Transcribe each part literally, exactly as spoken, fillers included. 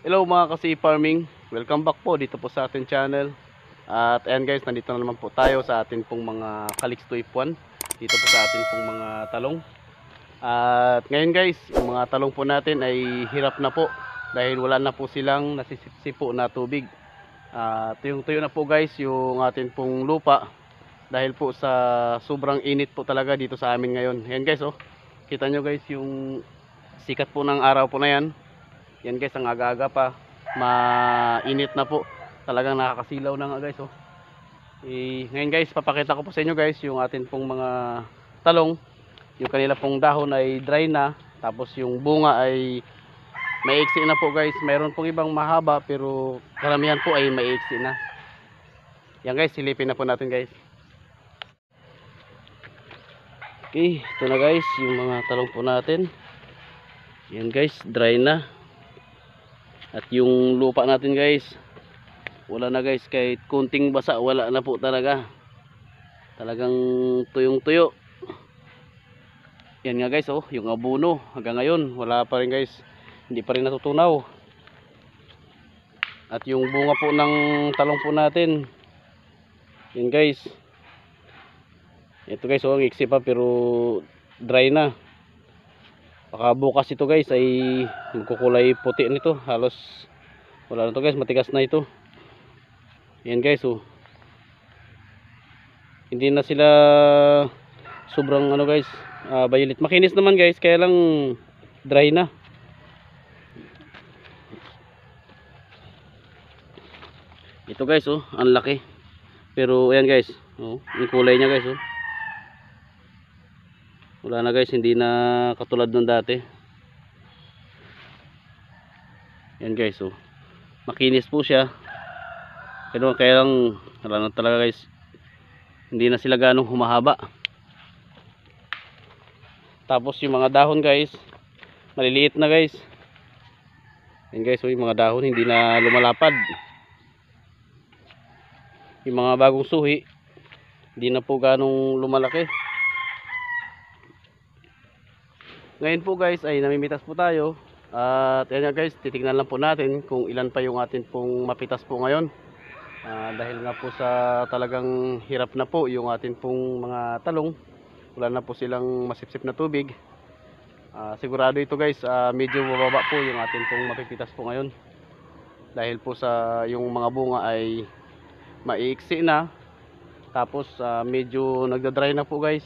Hello mga kasi farming, welcome back po dito po sa ating channel. At ayan guys, nandito na naman po tayo sa atin pong mga Calix two F one, dito po sa atin pong mga talong. At ngayon guys, yung mga talong po natin ay hirap na po dahil wala na po silang nasisipo na tubig. At yung tuyo na po guys yung atin pong lupa dahil po sa sobrang init po talaga dito sa amin ngayon. Ayan guys, oh, kita nyo guys yung sikat po ng araw po na yan. Yan guys, ang aga-aga pa, mainit na po, talagang nakakasilaw na nga guys, oh. E, ngayon guys, papakita ko po sa inyo guys yung atin pong mga talong. Yung kanila pong dahon ay dry na, tapos yung bunga ay maiksi na po guys. Mayroon pong ibang mahaba pero karamihan po ay maiksi na. Yan guys, silipin na po natin guys. Okay, ito na guys yung mga talong po natin. Yan guys, dry na. At yung lupa natin guys, wala na guys, kahit kunting basa wala na po talaga. Talagang tuyong tuyo. Yan nga guys, oh, yung abono hanggang ngayon wala pa rin guys, hindi pa rin natutunaw. At yung bunga po ng talong po natin, yan guys, ito guys, oh, iksi pa pero dry na. Baka bukas ito guys ay magkukulay puti nito, halos wala na to guys, matigas na ito. Yan guys, oh, hindi na sila sobrang ano guys, uh, violet. Makinis naman guys, kaya lang dry na. Ito guys, oh, ang laki. Pero ayan guys, oh, yung kulay niya guys, oh, wala na guys, hindi na katulad ng dati. Yan guys, oh, makinis po siya. Pero kaya lang wala na talaga guys, hindi na sila ganong humahaba. Tapos yung mga dahon guys, maliliit na guys. Yan guys, oh, yung mga dahon hindi na lumalapad. Yung mga bagong suhi, hindi na po ganong lumalaki. Ngayon po guys ay namimitas po tayo. At yan guys, titignan lang po natin kung ilan pa yung atin pong mapitas po ngayon. uh, Dahil nga po sa talagang hirap na po yung atin pong mga talong, wala na po silang masipsip na tubig. uh, Sigurado ito guys, uh, medyo bababa po yung atin pong mapipitas po ngayon. Dahil po sa yung mga bunga ay maiiksi na. Tapos uh, medyo nagda-dry na po guys.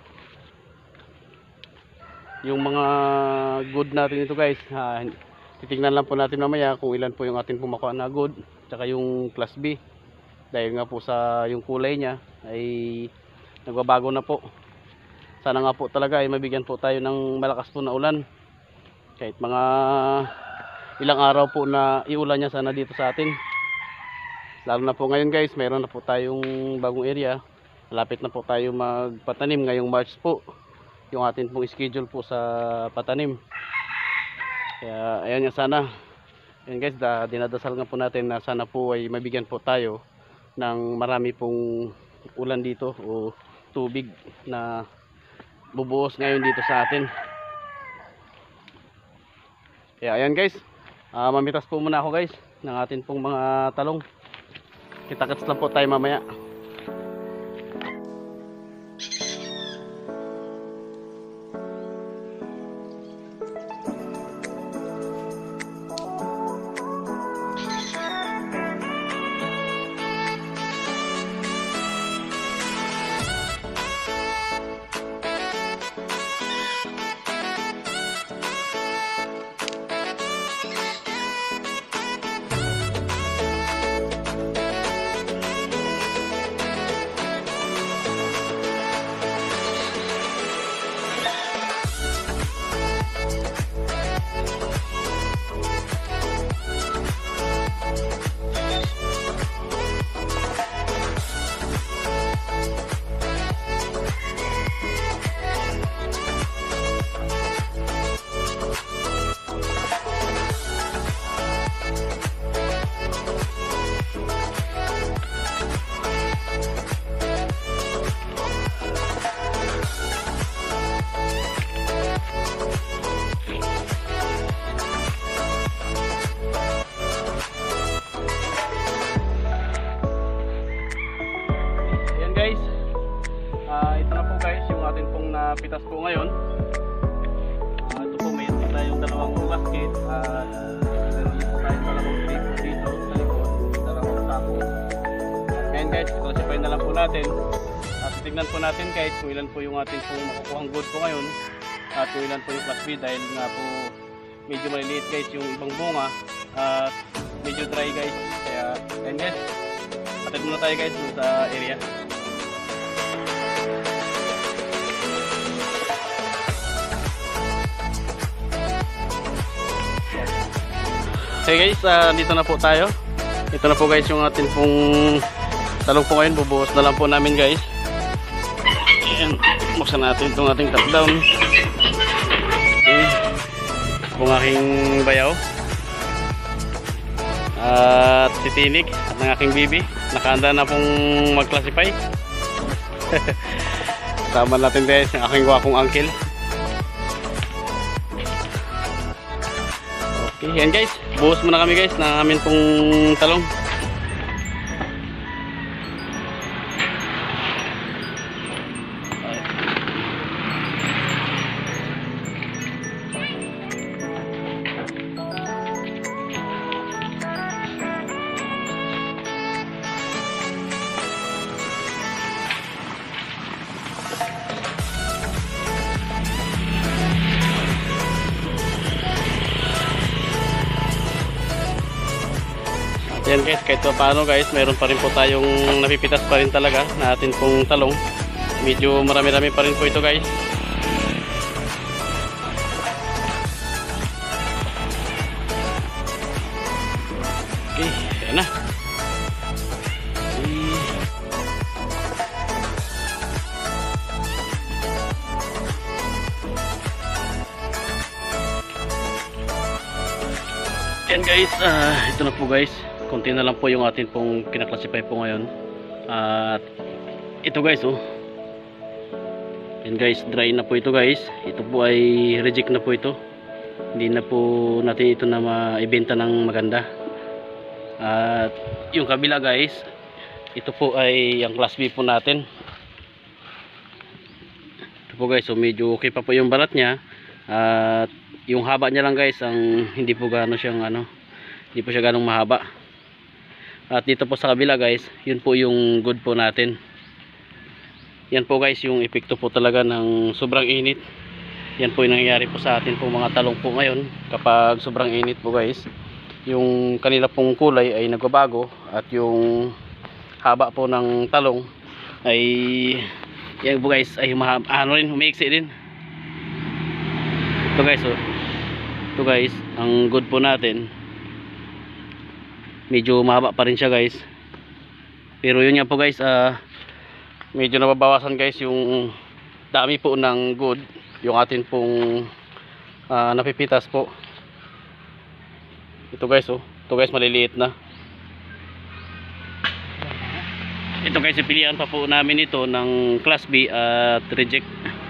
Yung mga good natin ito guys, uh, titingnan lang po natin mamaya kung ilan po yung atin pumakuha na good, tsaka yung class B. Dahil nga po sa yung kulay niya ay nagbabago na po. Sana nga po talaga ay mabigyan po tayo ng malakas po na ulan. Kahit mga ilang araw po na iulan niya sana dito sa atin. Lalo na po ngayon guys, mayroon na po tayong bagong area. Malapit na po tayo magpatanim ngayong March po. Yung atin pong schedule po sa patanim. Kaya ayan nga sana. Ayan guys, da, dinadasal nga po natin na sana po ay mabigyan po tayo ng marami pong ulan dito o tubig na bubuhos ngayon dito sa atin. Kaya ayan guys, uh, mamitas po muna ako guys ng atin pong mga talong. Kita-kits lang po tayo mamaya. At meron din po tayo dalawang tripo dito sa likod, dalawang sako. Ngayon guys, classify na lang po natin. At tignan po natin guys kung ilan po yung ating pong makukuhang good po ngayon. At kung ilan po yung class B dahil nga po medyo maliliit guys yung ibang bunga. At medyo dry guys. Kaya ayun guys, patid muna tayo guys dun sa area. Okay guys, uh, dito na po tayo. Ito na po guys yung ating pong talong po ngayon. Bubuhos na lang po namin guys. Ayan, buksan natin itong ating top down. Okay. Itong aking bayaw. At si Tinig at ng aking bibi. Nakahanda na pong mag-classify. Sama natin guys yung aking gwapong uncle. Okay, yan guys. Buhos muna kami guys ng amin pong talong. Yan guys, kahit paano guys, meron pa rin po tayong napipitas pa rin talaga na atin pong talong. Medyo marami-rami pa rin po ito guys. Okay, yan na. Yan guys, uh, ito na po guys. Konti na lang po yung atin pong kinaklasify po ngayon. At uh, ito guys oh. Yan guys, dry na po ito guys. Ito po ay reject na po ito. Hindi na po natin ito na maibenta ng maganda. At uh, yung kabila guys, ito po ay ang class B po natin. Ito po guys, so medyo okay pa po yung balat niya. At uh, yung haba niya lang guys, ang hindi po gano'n siyang ano, hindi po siya ganong mahaba. At dito po sa kabila guys, yun po yung good po natin. Yan po guys yung epekto po talaga ng sobrang init. Yan po yung nangyayari po sa atin po mga talong po ngayon. Kapag sobrang init po guys, yung kanila pong kulay ay nagbabago. At yung haba po ng talong ay yan po guys ay mahaba, ano rin, humiiksi din. Ito guys oh. Ito guys, ang good po natin, medyo mahaba pa rin siya guys. Pero yun nga po guys, uh, medyo nababawasan guys yung dami po ng good, yung atin pong uh, napipitas po. Ito guys oh, ito guys maliliit na. Ito guys, pilihan pa po namin ito ng class B at reject.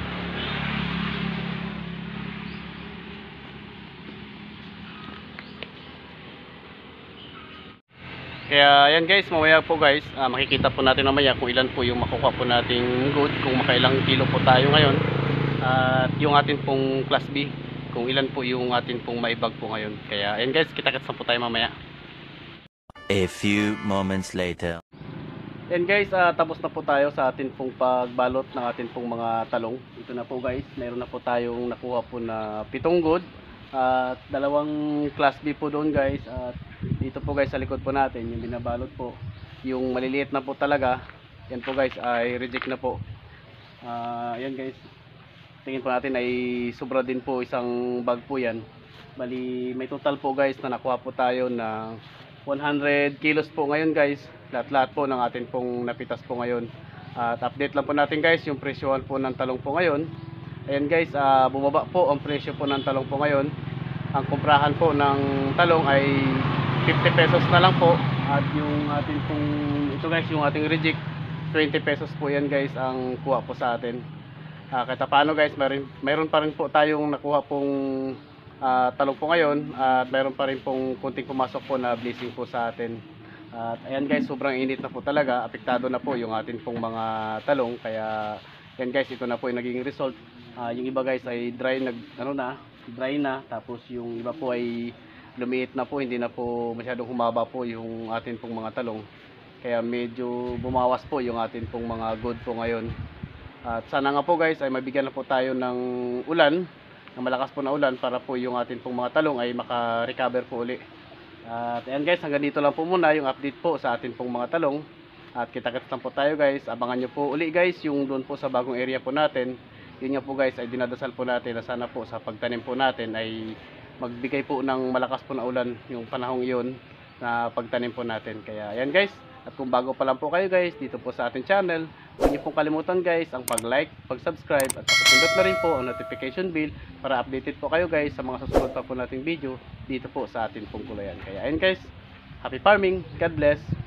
Kaya yan guys, mamaya po guys, uh, makikita po natin mamaya kung ilan po yung makukuha po nating good, kung makailang kilo po tayo ngayon. At uh, yung atin pong class B, kung ilan po yung atin pong maibag po ngayon. Kaya yan guys, kita-kits na po tayo mamaya. A few moments later. Yan guys, uh, tapos na po tayo sa atin pong pagbalot ng atin pong mga talong. Ito na po guys, mayroon na po tayong nakuha po na pitong good. At uh, dalawang class B po doon guys. At dito po guys sa likod po natin yung binabalot po, yung maliliit na po talaga, yan po guys ay reject na po. Uh, yan guys, tingin po natin ay sobra din po isang bag po yan. Bali may total po guys na nakuha po tayo na one hundred kilos po ngayon guys, lahat lahat po ng atin pong napitas po ngayon. At update lang po natin guys yung presyohan po ng talong po ngayon. Ayan guys, uh, bumaba po ang presyo po ng talong po ngayon. Ang kumprahan po ng talong ay fifty pesos na lang po. At yung atin pong, ito guys, yung ating reject, twenty pesos po yan guys ang kuha po sa atin. uh, Kahit paano guys, mayroon, mayroon pa rin po tayong nakuha pong uh, talong po ngayon. At mayroon pa rin pong kunting pumasok po na blessing po sa atin. At ayan guys, sobrang init na po talaga. Apektado na po yung atin pong mga talong. Kaya yan guys, ito na po yung naging result. Uh, yung iba guys ay dry, nag, ano na, dry na, tapos yung iba po ay lumiit na po, hindi na po masyadong humaba po yung atin pong mga talong. Kaya medyo bumawas po yung atin pong mga good po ngayon. At sana nga po guys ay mabigyan na po tayo ng ulan, ng malakas po na ulan, para po yung atin pong mga talong ay maka-recover po uli. At ayan guys, hanggang dito lang po muna yung update po sa atin pong mga talong. At kita-kits lang po tayo guys. Abangan nyo po uli guys yung doon po sa bagong area po natin. Yun nga po guys ay dinadasal po natin na sana po sa pagtanim po natin ay magbigay po ng malakas po na ulan yung panahong yun na pagtanim po natin. Kaya ayan guys, at kung bago pa lang po kayo guys dito po sa ating channel, huwag niyo pong kalimutan guys ang pag-like, pag-subscribe at pakipindot na rin po ang notification bell para updated po kayo guys sa mga susunod pa po nating video dito po sa ating pong gulayan. Kaya ayan guys, happy farming, God bless.